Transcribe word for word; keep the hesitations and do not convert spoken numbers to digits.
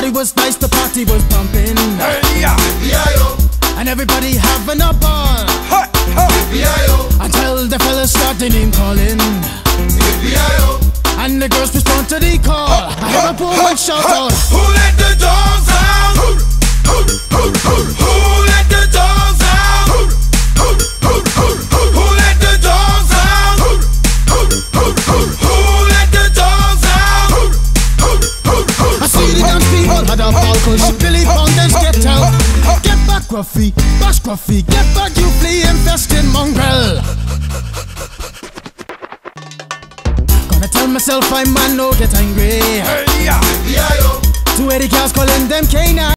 Everybody was nice, the party was pumping. Hey, yeah. B I O. And everybody having a ball. Hey, hey. B I O. Until the fellas started name calling. B I O. And the girls respond to the call. I have a poor one shout out. Who let the dogs out? Who, who, who, who, who let the dogs out? Who, who, who, who, who let the dogs out? Who, who, who, who, who let the dogs out? Who, who, who, who, I see the dance people had a ball cause Billy Fountains get out. Get back, Gruffy, bash Gruffy, get back, you flea infested mongrel. Gonna tell myself I'm man, no get angry. hey, yeah. B I O. Two eighty cars calling them canine.